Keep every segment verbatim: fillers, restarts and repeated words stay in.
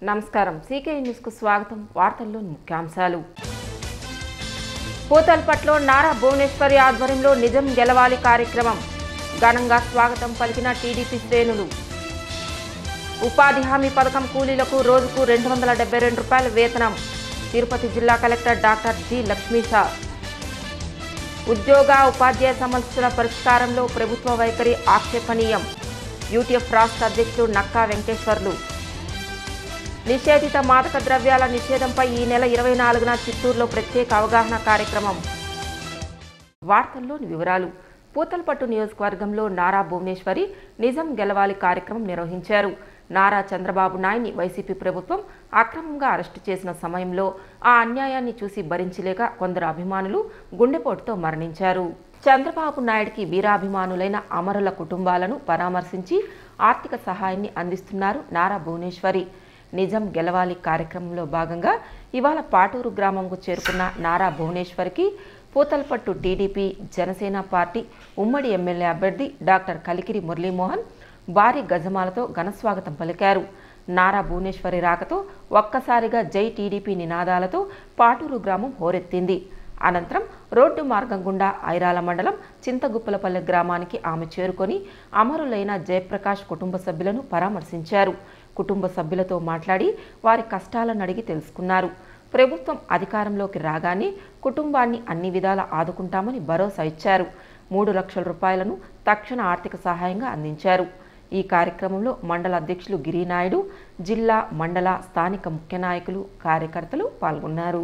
నమస్కారం CK news కు స్వాగతం వార్తల్లోని ముఖ్యాంశాలు పూతల్పట్లో నారా భువనేశ్వరి ఆధ్వర్యంలో నిజం గెలవాలి కార్యక్రమం ఘనంగా స్వాగతం పలికిన టీడీపీ శ్రేణులు ఉపాధి హామీ పథకం కూలీలకు రోజుకు రెండు వందల డెబ్బై రెండు రూపాయల వేతనం తిరుపతి జిల్లా కలెక్టర్ డాక్టర్ జి లక్ష్మీషా ఉద్యోగ ఉపాధ్యాయ సమస్యల పరిష్కారంలో ప్రభుత్వ వైఖరి ఆక్షేపణీయం యూటీఎఫ్ రాష్ట్ర అధ్యక్షులు నక్కా వెంకటేశ్వర్లు నిషేధిత మాదక ద్రవ్యాల నిషేధంపై ఈ నెల ఇరవై నాలుగున చిత్తూరులో ప్రత్యేక అవగాహన కార్యక్రమం. వార్తల్లోని వివరాలు. పూతల్పట్టు నియోజకవర్గంలో నారా భువనేశ్వరి నిజం గెలవాలి కార్యక్రమం నిర్వహించారు. నారా చంద్రబాబు నాయుడిని వైసీపీ ప్రభుత్వం అక్రమంగా అరెస్టు చేసిన సమయంలో ఆ అన్యాయాన్ని చూసి భరించలేక కొందరు అభిమానులు గుండెపోటుతో మరణించారు. చంద్రబాబు నాయుడికి వీరాభిమానులైన అమరుల కుటుంబాలను పరామర్శించి ఆర్థిక సహాయాన్ని అందిస్తున్నారు నారా భువనేశ్వరి. నిజం గెలవాలి కార్యక్రమంలో భాగంగా ఇవాళ పాటూరు గ్రామంకు చేరుకున్న నారా భువనేశ్వరికి పూతల్పట్టు టీడీపీ జనసేన పార్టీ ఉమ్మడి ఎమ్మెల్యే అభ్యర్థి డాక్టర్ కలికిరి మురళీమోహన్ భారీ గజమాలతో ఘనస్వాగతం పలికారు. నారా భువనేశ్వరి రాకతో ఒక్కసారిగా జై టీడీపీ నినాదాలతో పాటూరు గ్రామం హోరెత్తింది. అనంతరం రోడ్డు మార్గం గుండా ఐరాల మండలం చింతగుప్పలపల్లె గ్రామానికి ఆమె చేరుకొని అమరులైన జయప్రకాష్ కుటుంబ సభ్యులను పరామర్శించారు. కుటుంబ సభ్యులతో మాట్లాడి వారి కష్టాలను అడిగి తెలుసుకున్నారు. ప్రభుత్వం అధికారంలోకి రాగానే కుటుంబాన్ని అన్ని విధాల ఆదుకుంటామని భరోసా ఇచ్చారు. మూడు లక్షల రూపాయలను తక్షణ ఆర్థిక సహాయంగా అందించారు. ఈ కార్యక్రమంలో మండల అధ్యక్షులు గిరినాయుడు, జిల్లా మండల స్థానిక ముఖ్య నాయకులు, కార్యకర్తలు పాల్గొన్నారు.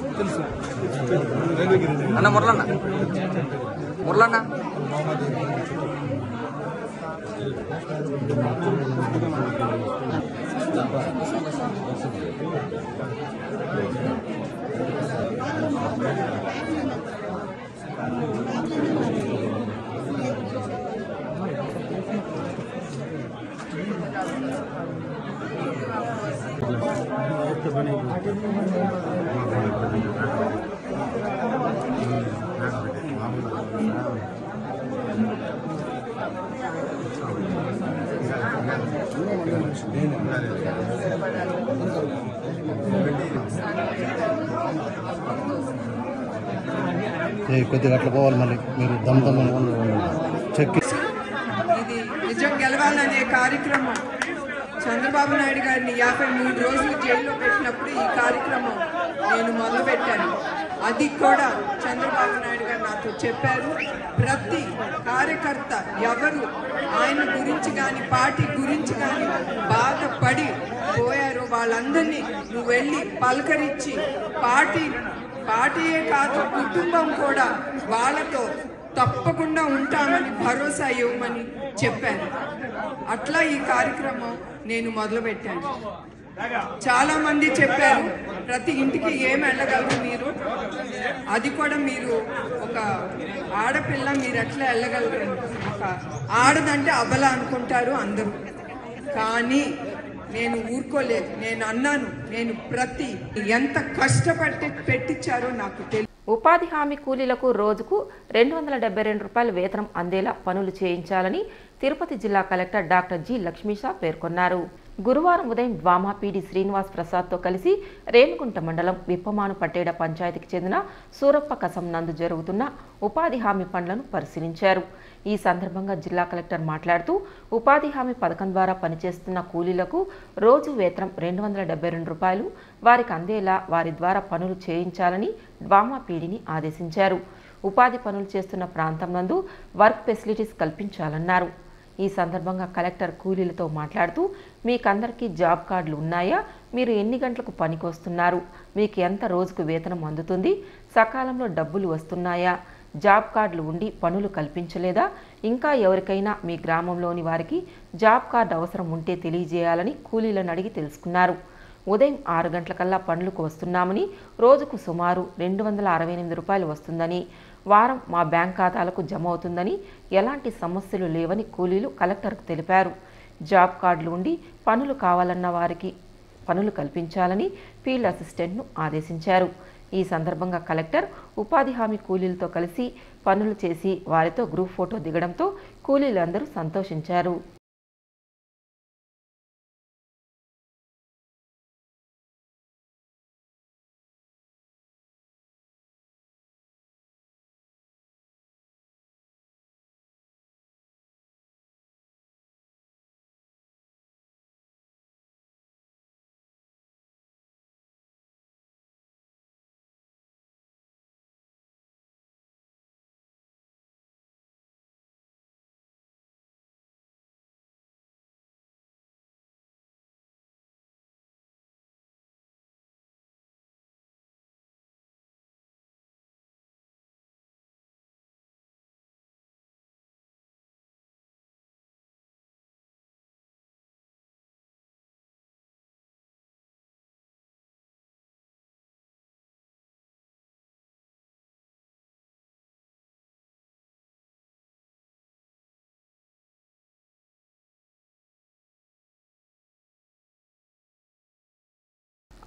కొద్దిగా అట్లా పోవాలి. మళ్ళీ మీరు దమ్ దమ్ చెక్కి ఇది నిజం గెలవాలనే కార్యక్రమం చంద్రబాబు నాయుడు గారిని యాభై మూడు రోజులు జైల్లో పెట్టినప్పుడు ఈ కార్యక్రమం నేను మొదలుపెట్టాను. అది కూడా చంద్రబాబు నాయుడు గారు నాతో చెప్పారు. ప్రతి కార్యకర్త ఎవరు ఆయన గురించి కానీ పార్టీ గురించి కానీ బాధపడి పోయారో వాళ్ళందరినీ నువ్వు వెళ్ళి పలకరించి పార్టీ పార్టీయే కాదు కుటుంబం కూడా వాళ్ళతో తప్పకుండా ఉంటామని భరోసా ఇవ్వమని చెప్పాను. అట్లా ఈ కార్యక్రమం నేను మొదలుపెట్టాను. చాలా మంది చెప్పారు ప్రతి ఇంటికి ఏం వెళ్ళగలరు మీరు, అది కూడా మీరు ఒక ఆడపిల్ల మీరు ఎట్లా వెళ్ళగలరు, ఒక ఆడదంటే అబల అనుకుంటారు అందరూ. కానీ నేను ఊరుకోలేదు. నేను అన్నాను, నేను ప్రతి ఎంత కష్టపడి పెట్టించారో నాకు తెలియదు. ఉపాధి హామీ కూలీలకు రోజుకు రెండు వందల డెబ్బై రెండు రూపాయల వేతనం అందేలా పనులు చేయించాలని తిరుపతి జిల్లా కలెక్టర్ డాక్టర్ జి లక్ష్మీషా పేర్కొన్నారు. గురువారం ఉదయం డ్వామా పీడి శ్రీనివాస్ ప్రసాద్తో కలిసి రేణుగుంట మండలం విప్పమాను పట్టేడ పంచాయతీకి చెందిన సూరప్ప కసం నందు జరుగుతున్న ఉపాధి హామీ పనులను పరిశీలించారు. ఈ సందర్భంగా జిల్లా కలెక్టర్ మాట్లాడుతూ ఉపాధి హామీ పథకం ద్వారా పనిచేస్తున్న కూలీలకు రోజు వేతనం రెండు వందల డెబ్బై రెండు రూపాయలు వారికి అందేలా వారి ద్వారా పనులు చేయించాలని డ్వామా పీడిని ఆదేశించారు. ఉపాధి పనులు చేస్తున్న ప్రాంతం నందు వర్క్ ఫెసిలిటీస్ కల్పించాలన్నారు. ఈ సందర్భంగా కలెక్టర్ కూలీలతో మాట్లాడుతూ మీకందరికీ జాబ్ కార్డులు ఉన్నాయా, మీరు ఎన్ని గంటలకు పనికి వస్తున్నారు, మీకు ఎంత రోజుకు వేతనం అందుతుంది, సకాలంలో డబ్బులు వస్తున్నాయా, జాబ్ కార్డులు ఉండి పనులు కల్పించలేదా, ఇంకా ఎవరికైనా మీ గ్రామంలోని వారికి జాబ్ కార్డు అవసరం ఉంటే తెలియజేయాలని కూలీలను అడిగి తెలుసుకున్నారు. ఉదయం ఆరు గంటలకల్లా పనులకు వస్తున్నామని, రోజుకు సుమారు రెండు వందల అరవై ఎనిమిది రూపాయలు వస్తుందని, వారం మా బ్యాంక్ ఖాతాలకు జమ అవుతుందని, ఎలాంటి సమస్యలు లేవని కూలీలు కలెక్టర్కు తెలిపారు. జాబ్ కార్డులు ఉండి పనులు కావాలన్న వారికి పనులు కల్పించాలని ఫీల్డ్ అసిస్టెంట్ను ఆదేశించారు. ఈ సందర్భంగా కలెక్టర్ ఉపాధి హామీ కూలీలతో కలిసి పనులు చేసి వారితో గ్రూప్ ఫోటో దిగడంతో కూలీలందరూ సంతోషించారు.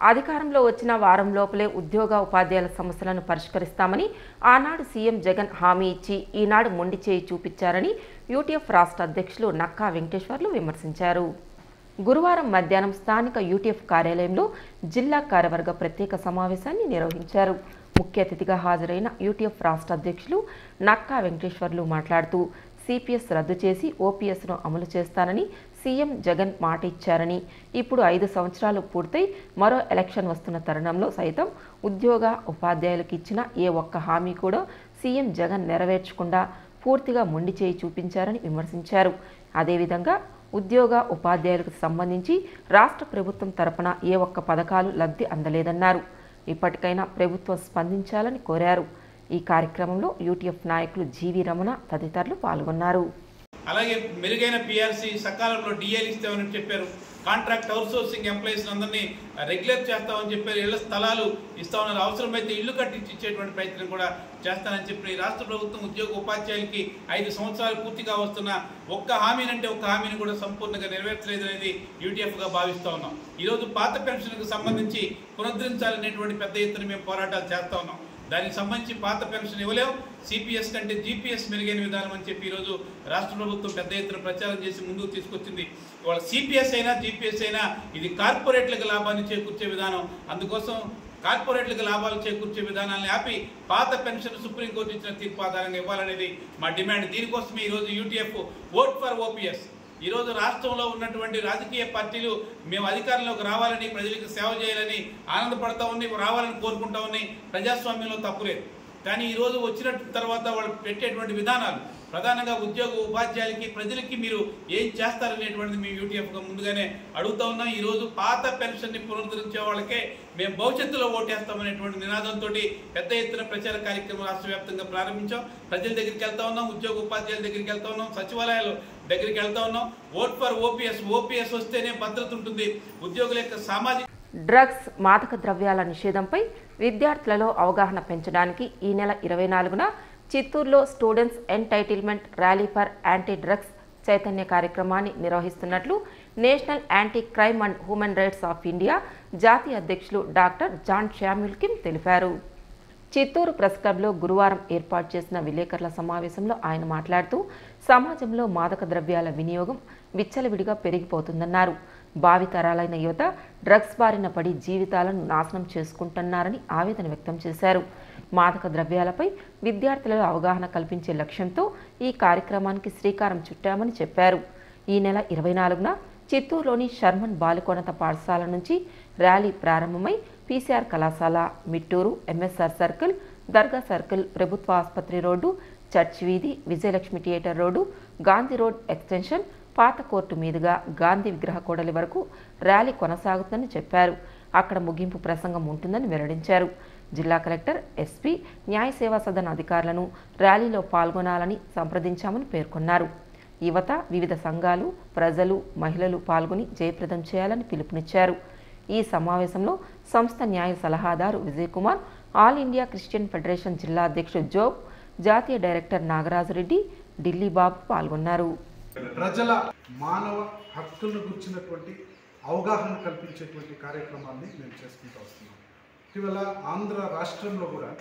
అధికారంలో వచ్చిన వారం లోపలే ఉద్యోగ ఉపాధ్యాయుల సమస్యలను పరిష్కరిస్తామని ఆనాడు సీఎం జగన్ హామీ ఇచ్చి ఈనాడు మొండి చేయి చూపించారని యూటీఎఫ్ రాష్ట్ర అధ్యక్షులు నక్కా వెంకటేశ్వర్లు విమర్శించారు. గురువారం మధ్యాహ్నం స్థానిక యూటీఎఫ్ కార్యాలయంలో జిల్లా కార్యవర్గ ప్రత్యేక సమావేశాన్ని నిర్వహించారు. ముఖ్య అతిథిగా హాజరైన యూటీఎఫ్ రాష్ట్ర అధ్యక్షులు నక్కా వెంకటేశ్వర్లు మాట్లాడుతూ సిపిఎస్ రద్దు చేసి ఓపీఎస్ను అమలు చేస్తానని సీఎం జగన్ మాట ఇచ్చారని, ఇప్పుడు ఐదు సంవత్సరాలు పూర్తయి మరో ఎలక్షన్ వస్తున్న తరుణంలో సైతం ఉద్యోగ ఉపాధ్యాయులకు ఇచ్చిన ఏ ఒక్క హామీ కూడా సీఎం జగన్ నెరవేర్చకుండా పూర్తిగా మొండి చేయి చూపించారని విమర్శించారు. అదేవిధంగా ఉద్యోగ ఉపాధ్యాయులకు సంబంధించి రాష్ట్ర ప్రభుత్వం తరపున ఏ ఒక్క పథకాలు లబ్ధి అందలేదన్నారు. ఇప్పటికైనా ప్రభుత్వం స్పందించాలని కోరారు. ఈ కార్యక్రమంలో యూటీఎఫ్ నాయకులు జీవి రమణ తదితరులు పాల్గొన్నారు. అలాగే మెరుగైన పీఆర్సీ సకాలంలో డిఏలు ఇస్తామని చెప్పారు. కాంట్రాక్ట్ అవుట్సోర్సింగ్ ఎంప్లాయీస్ అందరినీ రెగ్యులర్ చేస్తామని చెప్పారు. ఇళ్ల స్థలాలు ఇస్తామన్నారు. అవసరమైతే ఇల్లు కట్టించి ఇచ్చేటువంటి ప్రయత్నం కూడా చేస్తానని చెప్పి రాష్ట్ర ప్రభుత్వం ఉద్యోగ ఉపాధ్యాయులకి ఐదు సంవత్సరాలు పూర్తిగా వస్తున్న ఒక్క హామీనంటే ఒక్క హామీని కూడా సంపూర్ణంగా నెరవేర్చలేదు అనేది యూటీఎఫ్గా భావిస్తూ ఉన్నాం. ఈరోజు పాత పెన్షన్కు సంబంధించి పునరుద్ధరించాలనేటువంటి పెద్ద ఎత్తున మేము పోరాటాలు చేస్తూ ఉన్నాం. దానికి సంబంధించి పాత పెన్షన్ ఇవ్వలేము, సిపిఎస్ కంటే జీపీఎస్ మెరుగైన విధానం అని చెప్పి ఈరోజు రాష్ట్ర ప్రభుత్వం పెద్ద ఎత్తున ప్రచారం చేసి ముందుకు తీసుకొచ్చింది. ఇవాళ సిపిఎస్ అయినా జీపీఎస్ అయినా ఇది కార్పొరేట్లకు లాభాన్ని చేకూర్చే విధానం. అందుకోసం కార్పొరేట్లకు లాభాలు చేకూర్చే విధానాన్ని ఆపి పాత పెన్షన్ సుప్రీంకోర్టు ఇచ్చిన తీర్పు ఆధారంగా ఇవ్వాలనేది మా డిమాండ్. దీనికోసమే ఈరోజు యూటీఎఫ్ ఓట్ ఫర్ ఓపీఎస్ ఈరోజు రాష్ట్రంలో ఉన్నటువంటి రాజకీయ పార్టీలు మేము అధికారంలోకి రావాలని, ప్రజలకు సేవ చేయాలని ఆనందపడతా ఉన్నాయి, రావాలని కోరుకుంటా ఉన్నాయి. ప్రజాస్వామ్యంలో తప్పులేదు. కానీ ఈరోజు వచ్చిన తర్వాత వాళ్ళు పెట్టేటువంటి విధానాలు ప్రధానంగా ఉద్యోగ ఉపాధ్యాయులకి ప్రజలకి మీరు ఏం చేస్తారనేటువంటిది మేము యూటీఎఫ్గా ముందుగానే అడుగుతా ఉన్నాం. ఈరోజు పాత పెన్షన్ని పునరుద్ధరించే వాళ్ళకే మేము భవిష్యత్తులో ఓటేస్తామనేటువంటి నినాదంతో పెద్ద ఎత్తున ప్రచార కార్యక్రమం రాష్ట్ర వ్యాప్తంగా ప్రారంభించాం. ప్రజల దగ్గరికి వెళ్తా ఉన్నాం, ఉద్యోగ ఉపాధ్యాయుల దగ్గరికి వెళ్తా ఉన్నాం, సచివాలయాలు దగ్గరికి వెళ్తా ఉన్నాం. ఓట్ ఫర్ ఓపీఎస్ ఓపీఎస్ వస్తేనే భద్రత ఉంటుంది. ఉద్యోగుల యొక్క సామాజిక డ్రగ్స్ మాదక ద్రవ్యాల నిషేధంపై విద్యార్థులలో అవగాహన పెంచడానికి ఈ నెల ఇరవై నాలుగున చిత్తూరులో students entitlement rally for anti drugs చైతన్య కార్యక్రమాన్ని నిర్వహిస్తున్నట్లు national anti crime and human rights of India జాతీయ అధ్యక్షులు డాక్టర్ జాన్ శామ్యూల్ కిమ్ తెలిపారు. చిత్తూరు ప్రెస్ క్లబ్లో గురువారం ఏర్పాటు చేసిన విలేకరుల సమావేశంలో ఆయన మాట్లాడుతూ సమాజంలో మాదక ద్రవ్యాల వినియోగం విచ్చలవిడిగా పెరిగిపోతుందన్నారు. భావితరాలైన యువత డ్రగ్స్ బారిన పడి జీవితాలను నాశనం చేసుకుంటున్నారని ఆవేదన వ్యక్తం చేశారు. మాదక ద్రవ్యాలపై విద్యార్థులలో అవగాహన కల్పించే లక్ష్యంతో ఈ కార్యక్రమానికి శ్రీకారం చుట్టామని చెప్పారు. ఈ నెల ఇరవై నాలుగున చిత్తూరులోని షర్మన్ బాలికోన్నత పాఠశాల నుంచి ర్యాలీ ప్రారంభమై పీసీఆర్ కళాశాల, Mitturu, MSR circle, Dargah circle, ప్రభుత్వ ఆసుపత్రి రోడ్డు, చర్చ్ వీధి, Vijayalakshmi theatre road, Gandhi road extension, పాత కోర్టు మీదుగా గాంధీ విగ్రహ కూడలి వరకు ర్యాలీ కొనసాగుతుందని చెప్పారు. అక్కడ ముగింపు ప్రసంగం ఉంటుందని వెల్లడించారు. జిల్లా కలెక్టర్, ఎస్పీ, న్యాయ సేవా సదన్ అధికారులను ర్యాలీలో పాల్గొనాలని సంప్రదించామని పేర్కొన్నారు. యువత, వివిధ సంఘాలు, ప్రజలు, మహిళలు పాల్గొని జయప్రదం చేయాలని పిలుపునిచ్చారు. ఈ సమావేశంలో సంస్థ న్యాయ సలహాదారు Vijay Kumar, all India Christian federation జిల్లా అధ్యక్షుడు జోబ్, జాతీయ డైరెక్టర్ నాగరాజరెడ్డి, ఢిల్లీ బాబు పాల్గొన్నారు. ప్రజల మానవ హక్కులను గుర్చినటువంటి అవగాహన కల్పించేటువంటి కార్యక్రమాన్ని మేము చేసుకుంటూ వస్తున్నాం. ఇటీవల ఆంధ్ర రాష్ట్రంలో కూడా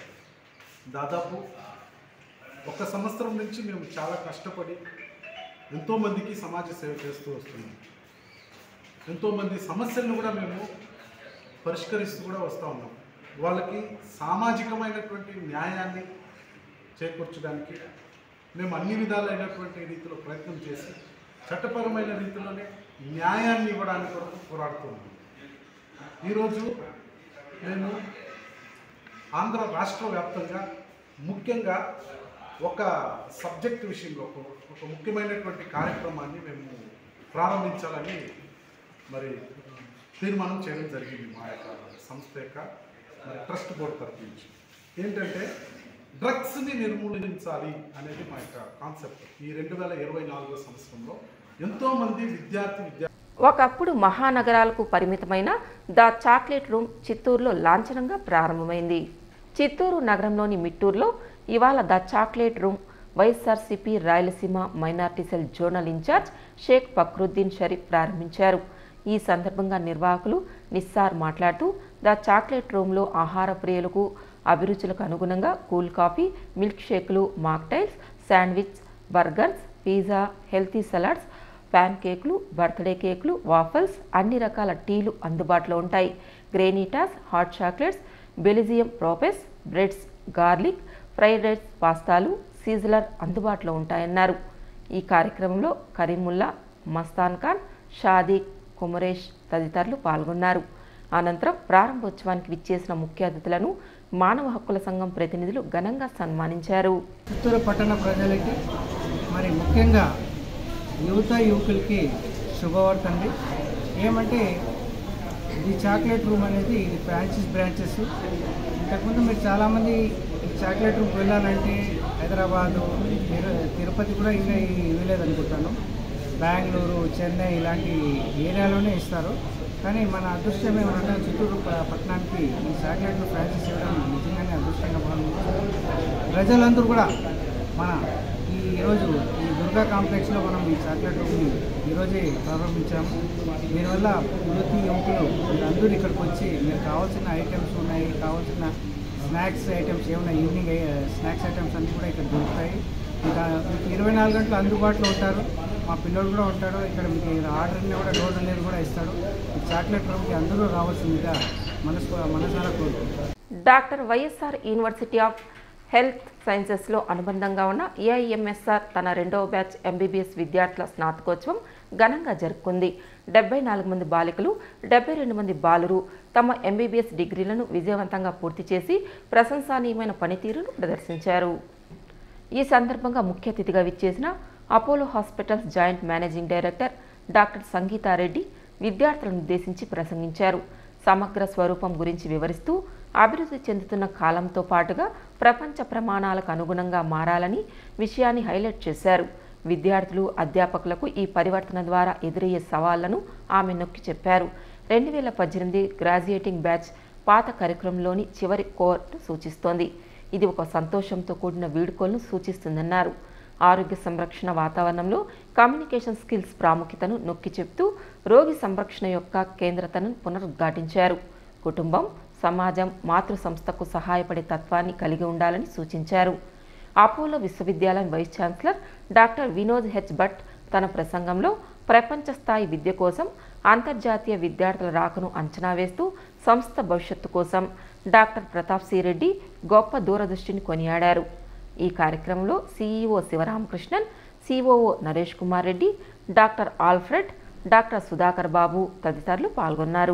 దాదాపు ఒక సంవత్సరం నుంచి మేము చాలా కష్టపడి ఎంతోమందికి సమాజ సేవ చేస్తూ వస్తున్నాం. ఎంతోమంది సమస్యలను కూడా మేము పరిష్కరిస్తూ కూడా వస్తూ ఉన్నాం. వాళ్ళకి సామాజికమైనటువంటి న్యాయాన్ని చేకూర్చడానికి మేము అన్ని విధాలైనటువంటి రీతిలో ప్రయత్నం చేసి చట్టపరమైన రీతిలోనే న్యాయాన్ని ఇవ్వడానికి కొరకు పోరాడుతున్నాం. ఈరోజు మేము ఆంధ్ర రాష్ట్ర వ్యాప్తంగా ముఖ్యంగా ఒక సబ్జెక్ట్ విషయంలో ఒక ముఖ్యమైనటువంటి కార్యక్రమాన్ని మేము ప్రారంభించాలని మరి తీర్మానం చేయడం జరిగింది. మా యొక్క సంస్థ యొక్క మరి ట్రస్ట్ బోర్డు తరఫు నుంచి ఏంటంటే డ్రగ్స్ని నిర్మూలించాలి అనేది మా యొక్క కాన్సెప్ట్. ఈ రెండు వేల ఇరవై నాలుగో సంవత్సరంలో ఎంతోమంది విద్యార్థి విద్యా ఒకప్పుడు మహానగరాలకు పరిమితమైన ద చాక్లెట్ రూమ్ చిత్తూరులో లాంఛనంగా ప్రారంభమైంది. చిత్తూరు నగరంలోని మిట్టూరులో ఇవాళ the chocolate room YSRCP Rayalaseema minority cell zonal incharge Sheikh Fakruddin Sharif ప్రారంభించారు. ఈ సందర్భంగా నిర్వాహకులు నిస్సార్ మాట్లాడుతూ ద చాక్లెట్ రూమ్లో ఆహార ప్రియులకు అభిరుచులకు అనుగుణంగా కూల్ కాఫీ, మిల్క్ షేకులు, mocktails, sandwich, burgers, pizza, healthy salads, pan కేకులు, బర్త్డే కేకులు, వాఫల్స్, అన్ని రకాల టీలు అందుబాటులో ఉంటాయి. గ్రేనిటాస్, హాట్ చాక్లెట్స్, బెలిజియం ప్రోపెస్, బ్రెడ్స్, గార్లిక్, ఫ్రైడ్ రైస్, పాస్తాలు, సీజలర్ అందుబాటులో ఉంటాయన్నారు. ఈ కార్యక్రమంలో కరీముల్లా, మస్తాన్ ఖాన్, షాదీ, కుమరేష్ తదితరులు పాల్గొన్నారు. అనంతరం ప్రారంభోత్సవానికి విచ్చేసిన ముఖ్య అతిథులను మానవ హక్కుల సంఘం ప్రతినిధులు ఘనంగా సన్మానించారు. చిత్తూరు పట్టణ ప్రజలకి మరి ముఖ్యంగా యువత యువకులకి శుభవార్త అండి. ఏమంటే ఈ చాక్లెట్ రూమ్ అనేది ఇది ఫ్రాంచైజ్ బ్రాంచెస్. ఇంతకుముందు మీరు చాలామంది ఈ చాక్లెట్ రూమ్కి వెళ్ళాలంటే హైదరాబాదు, తిరుపతి కూడా ఇంకా ఇవ్వలేదు అనుకుంటాను. బెంగళూరు, చెన్నై ఇలాంటి ఏరియాలోనే ఇస్తారు. కానీ మన అదృష్టం ఏమంటే చిత్తూరు పట్టణానికి ఈ చాక్లెట్లు ఫ్రాంచైజ్ ఇవ్వడం నిజంగానే అదృష్టంగా భావించారు. ప్రజలందరూ కూడా మన ఈ ఈరోజు ఈ దుర్గా కాంప్లెక్స్లో మనం ఈ చాక్లెట్ రూమ్ని ఈరోజే ప్రారంభించాము. దీనివల్ల యువతి యువకులు మీరందరూ ఇక్కడికి వచ్చి మీరు కావాల్సిన ఐటమ్స్ ఉన్నాయి, కావాల్సిన స్నాక్స్ ఐటమ్స్ ఏమైనా ఈవినింగ్ స్నాక్స్ ఐటమ్స్ అన్నీ కూడా ఇక్కడ దొరుకుతాయి. ఇంకా మీకు ఇరవై నాలుగు గంటలు అందుబాటులో ఉంటారు. మా పిల్లలు కూడా ఉంటాడు ఇక్కడ. మీకు ఆర్డర్ని కూడా డోర్ డెలివరీ కూడా ఇస్తాడు. ఈ చాక్లెట్ రూమ్కి అందరూ రావాల్సిందిగా మనసు మనసారా కోరుకుంటారు. Doctor YSR university of health సైన్సెస్లో అనుబంధంగా ఉన్న ఏఐఎంఎస్ఆర్ తన రెండవ బ్యాచ్ ఎంబీబీఎస్ విద్యార్థుల స్నాతకోత్సవం ఘనంగా జరుపుకుంది. డెబ్బై నాలుగు మంది బాలికలు, డెబ్బై రెండు మంది బాలురు తమ ఎంబీబీఎస్ డిగ్రీలను విజయవంతంగా పూర్తి చేసి ప్రశంసనీయమైన పనితీరును ప్రదర్శించారు. ఈ సందర్భంగా ముఖ్య అతిథిగా విచ్చేసిన Apollo hospitals joint managing director doctor Sangita Reddy విద్యార్థులను ఉద్దేశించి ప్రసంగించారు. సమగ్ర స్వరూపం గురించి వివరిస్తూ అభివృద్ధి చెందుతున్న కాలంతో పాటుగా ప్రపంచ ప్రమాణాలకు అనుగుణంగా మారాలని విషయాన్ని హైలైట్ చేశారు. విద్యార్థులు, అధ్యాపకులకు ఈ పరివర్తన ద్వారా ఎదురయ్యే సవాళ్లను ఆమె నొక్కి చెప్పారు. రెండు వేల పద్దెనిమిది గ్రాడ్యుయేటింగ్ బ్యాచ్ పాత కరికులంలోని చివరి కోర్టు సూచిస్తోంది. ఇది ఒక సంతోషంతో కూడిన వీడ్కోలును సూచిస్తుందన్నారు. ఆరోగ్య సంరక్షణ వాతావరణంలో కమ్యూనికేషన్ స్కిల్స్ ప్రాముఖ్యతను నొక్కి చెప్తూ రోగి సంరక్షణ యొక్క కేంద్రతను పునరుద్ఘాటించారు. కుటుంబం, సమాజం, మాతృ సంస్థకు సహాయపడే తత్వాన్ని కలిగి ఉండాలని సూచించారు. అపోలో విశ్వవిద్యాలయం vice chancellor doctor Vinod H Bhat తన ప్రసంగంలో ప్రపంచ స్థాయి విద్య కోసం అంతర్జాతీయ విద్యార్థుల రాకను అంచనా వేస్తూ సంస్థ భవిష్యత్తు కోసం డాక్టర్ ప్రతాప్ సి రెడ్డి గొప్ప దూరదృష్టిని కొనియాడారు. ఈ కార్యక్రమంలో CEO Sivaramakrishnan, COO Naresh Kumar Reddy, doctor Alfred, doctor Sudhakar Babu తదితరులు పాల్గొన్నారు.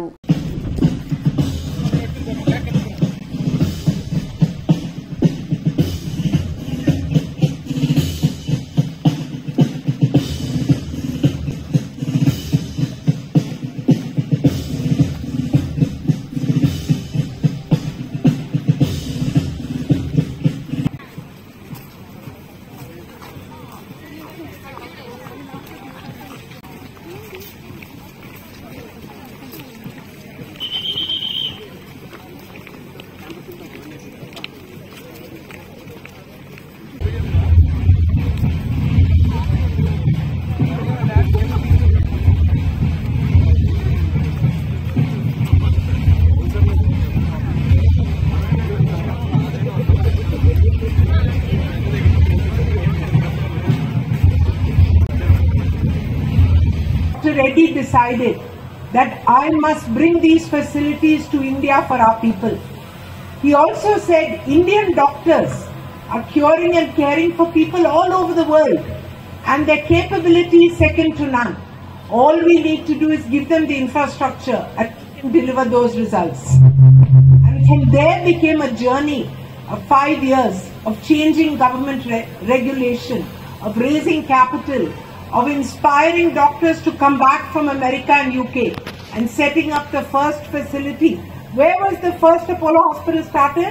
Reddy decided that I must bring these facilities to India for our people. He also said Indian doctors are curing and caring for people all over the world and their capability is second to none. All we need to do is give them the infrastructure and deliver those results. And from there became a journey of five years of changing government re regulation, of raising capital, of inspiring doctors to come back from America and U K and setting up the first facility. Where was the first Apollo hospital started?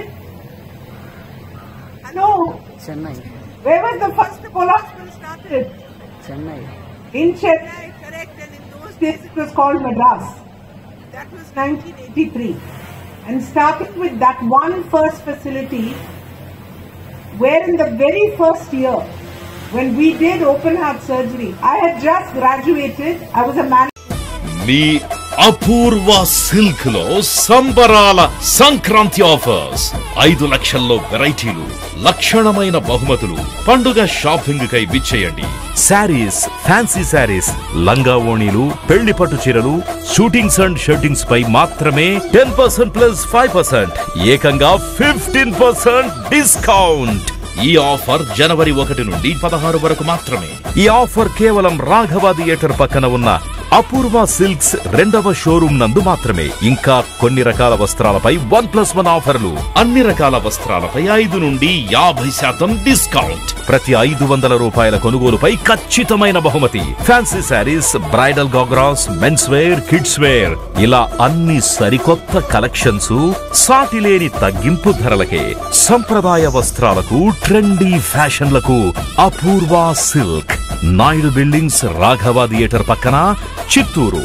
Hello? Chennai. Where was the first Apollo hospital started? Chennai. In Chennai, correct. And in those days it was called Madras. That was nineteen eighty-three. And starting with that one first facility, where in the very first year, when we did open heart surgery, I had just graduated. I was a man. మీ Apoorva silk లో సంబరాల Sankranti offers. ఐదు లక్షల్లో వెరైటీలు, లక్షణమైన బహుమతులు. పండుగ shopping కై విచ్చేయండి. Saris, fancy saris, లంగా ఓణీలు, పెళ్లి పట్టు చీరలు, షూటింగ్స్ అండ్ షర్టింగ్స్ పై మాత్రమే ten percent plus five percent ఏకంగా ఫిఫ్టీన్ పర్సెంట్ డిస్కౌంట్. ఈ ఆఫర్ జనవరి ఒకటి నుండి పదహారు వరకు మాత్రమే. ఈ ఆఫర్ కేవలం రాఘవ థియేటర్ పక్కన ఉన్న అపూర్వ సిల్క్స్ రెండవ షోరూమ్ నందు మాత్రమే. ఇంకా కొన్ని రకాల వస్త్రాలపై వన్ ప్లస్ వన్ ఆఫర్లు. అన్ని రకాల వస్త్రాలపై ఐదు నుండి యాభై శాతం డిస్కౌంట్. ప్రతి ఐదు వందల రూపాయల కొనుగోలుపై ఖచ్చితమైన బహుమతి. Fancy sarees, bridal ghagras, men's wear, kids wear, ఇలా అన్ని సరికొత్త కలెక్షన్స్ సాటి లేని తగ్గింపు ధరలకే. సంప్రదాయ వస్త్రాలకు, ట్రెండీ ఫ్యాషన్లకు Apoorva silk. Naidu buildings, Raghava theatre పక్కన, చిత్తూరు.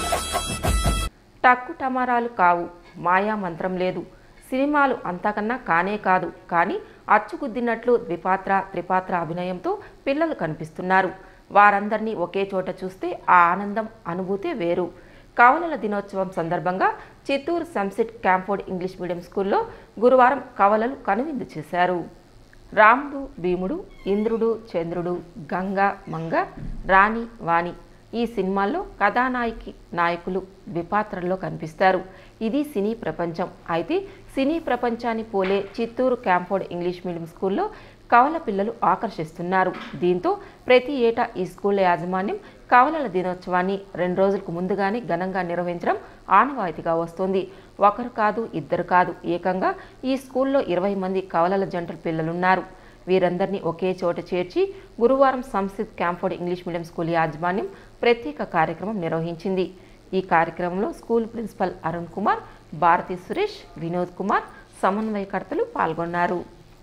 టక్కు టమారాలు కావు, మాయా మంత్రం లేదు. సినిమాలు అంతకన్నా కానే కాదు. కానీ అచ్చుగుద్దినట్లు ద్విపాత్ర త్రిపాత్ర అభినయంతో పిల్లలు కనిపిస్తున్నారు. వారందరినీ ఒకే చోట చూస్తే ఆ ఆనందం, అనుభూతే వేరు. కవలల దినోత్సవం సందర్భంగా Chittoor Samsit Camford English medium స్కూల్లో గురువారం కవలలు కనువిందు చేశారు. రాముడు, భీముడు, ఇంద్రుడు, చంద్రుడు, గంగ, మంగ, రాణి, వాణి ఈ సినిమాల్లో కథానాయకి నాయకులు ద్విపాత్రల్లో కనిపిస్తారు. ఇది సినీ ప్రపంచం. అయితే సినీ ప్రపంచాన్ని పోలే చిత్తూరు క్యాంఫోర్డ్ ఇంగ్లీష్ మీడియం స్కూల్లో కవల పిల్లలు ఆకర్షిస్తున్నారు. దీంతో ప్రతి ఏటా ఈ స్కూల్ యాజమాన్యం కవలల దినోత్సవాన్ని రెండు రోజులకు ముందుగానే ఘనంగా నిర్వహించడం ఆనవాయితీగా వస్తోంది. ఒకరు కాదు, ఇద్దరు కాదు, ఏకంగా ఈ స్కూల్లో ఇరవై మంది కవలల జంటల పిల్లలున్నారు. వీరందరినీ ఒకే చోట చేర్చి గురువారం Samsit Camford English medium school యాజమాన్యం ప్రత్యేక కార్యక్రమం నిర్వహించింది. ఈ కార్యక్రమంలో స్కూల్ ప్రిన్సిపల్ అరుణ్ కుమార్, భారతి సురేష్, వినోద్ కుమార్ సమన్వయకర్తలు పాల్గొన్నారు.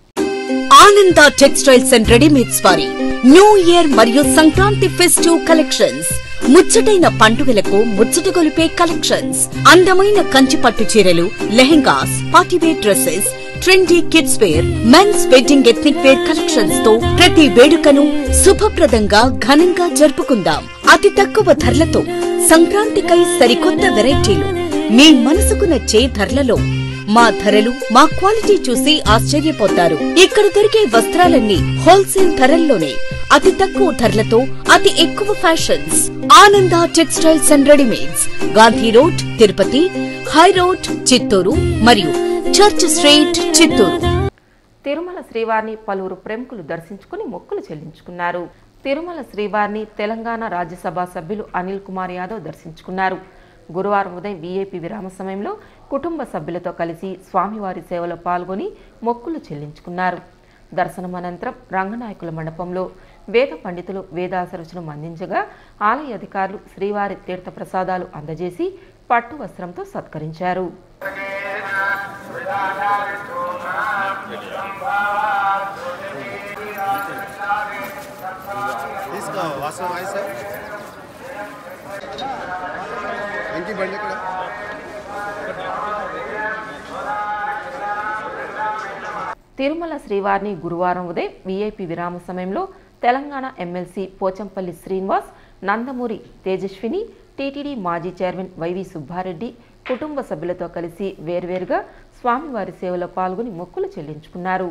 ఆనంద టెక్స్టైల్స్ అండ్ రెడీమేడ్స్ వారి న్యూ ఇయర్ మరియు సంక్రాంతి ఫెస్టివ్ కలెక్షన్స్. ముచ్చటైన పండుగలకు ముచ్చట గొలిపే కలెక్షన్స్. అందమైన కంచి పట్టు చీరలు, lehengas, party wear dresses, trendy kids wear, men's wedding ethnic wear collections తో ప్రతి వేడుకను శుభప్రదంగా ఘనంగా జరుపుకుందాం. అతి తక్కువ ధరలతో సంక్రాంతికై సరికొత్త వెరైటీలు. మీ మనసుకు నచ్చే ధరలలో. మా ధరలు, మా క్వాలిటీ చూసి ఆశ్చర్యపోతారు. ఇక్కడ దొరికే వస్త్రాలన్నీ హోల్సేల్ ధరల్లోనే, అతి తక్కువ ధరలతో, అతి ఎక్కువ fashions. Ananda textiles and readymades, Gandhi road, Tirupati, high road, Chittoor మరియు చర్చ్ స్ట్రీట్, చిత్తూరు. తిరుమల శ్రీవారిని పలువురు ప్రముఖులు దర్శించుకుని మొక్కులు చెల్లించుకున్నారు. తిరుమల శ్రీవారిని తెలంగాణ రాజ్యసభ సభ్యులు అనిల్ కుమార్ యాదవ్ దర్శించుకున్నారు. గురువారం ఉదయం వీఐపీ విరామ సమయంలో కుటుంబ సభ్యులతో కలిసి స్వామివారి సేవలో పాల్గొని మొక్కులు చెల్లించుకున్నారు. దర్శనం అనంతరం రంగనాయకుల మండపంలో వేద పండితులు వేదాశీర్వచనం అందించగా ఆలయ అధికారులు శ్రీవారి తీర్థ ప్రసాదాలు అందజేసి పట్టు వస్త్రంతో సత్కరించారు. తిరుమల శ్రీవారిని గురువారం ఉదయం వీఐపీ విరామ సమయంలో తెలంగాణ ఎమ్మెల్సీ పోచంపల్లి శ్రీనివాస్, నందమూరి తేజస్విని, టీటీడీ మాజీ చైర్మన్ వైవి సుబ్బారెడ్డి కుటుంబ సభ్యులతో కలిసి వేర్వేరుగా స్వామివారి సేవలో పాల్గొని మొక్కులు చెల్లించుకున్నారు.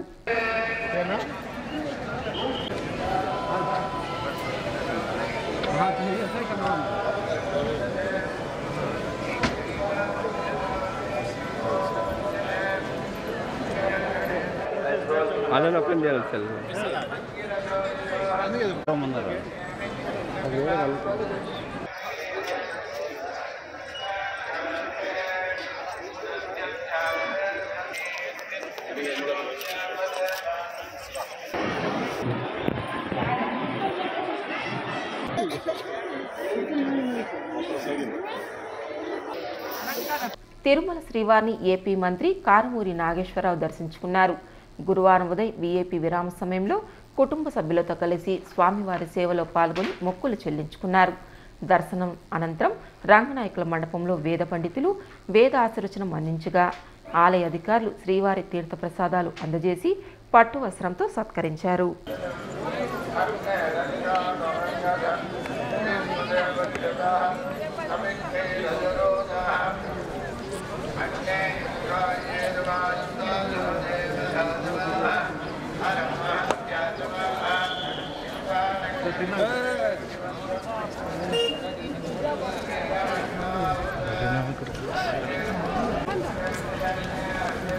తిరుమల శ్రీవారిని ఏపీ మంత్రి కారుమూరి నాగేశ్వరరావు దర్శించుకున్నారు. గురువారం ఉదయం వీఐపీ విరామ సమయంలో కుటుంబ సభ్యులతో కలిసి స్వామివారి సేవలో పాల్గొని మొక్కులు చెల్లించుకున్నారు. దర్శనం అనంతరం రంగనాయకుల మండపంలో వేద పండితులు వేద ఆశీర్వచనం అందించగా ఆలయ అధికారులు శ్రీవారి తీర్థ ప్రసాదాలు అందజేసి పట్టు వస్త్రంతో సత్కరించారు.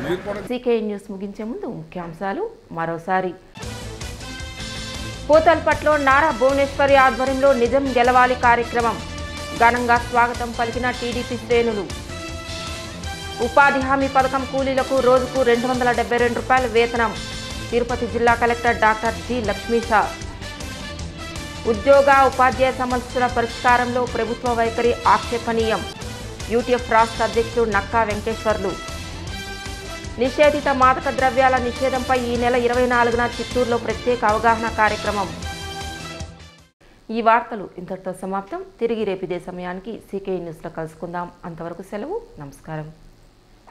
సీకే న్యూస్ ముగించే ముందు ముఖ్యాంశాలు మరోసారి. పూతల్పట్లో నారా భువనేశ్వరి ఆధ్వర్యంలో నిజం గెలవాలి కార్యక్రమం ఘనంగా స్వాగతం పలికిన టీడీపీ శ్రేణులు. ఉపాధి హామీ పథకం కూలీలకు రోజుకు రెండు వందల డెబ్బై రెండు రూపాయల వేతనం తిరుపతి జిల్లా కలెక్టర్ డాక్టర్ జి లక్ష్మీషా. ఉద్యోగ ఉపాధ్యాయ సమస్యల పరిష్కారంలో ప్రభుత్వ వైఖరి ఆక్షేపణీయం యూటీఎఫ్ రాష్ట్ర అధ్యక్షుడు నక్కా వెంకటేశ్వర్లు. నిషేధిత మాదక ద్రవ్యాల నిషేధంపై ఈ నెల ఇరవై నాలుగున చిత్తూరులో ప్రత్యేక అవగాహన కార్యక్రమం. ఈ వార్తలు ఇంతటితో సమాప్తం. తిరిగి రేపు ఇదే సమయానికి సీకే న్యూస్లో కలుసుకుందాం. అంతవరకు సెలవు. నమస్కారం.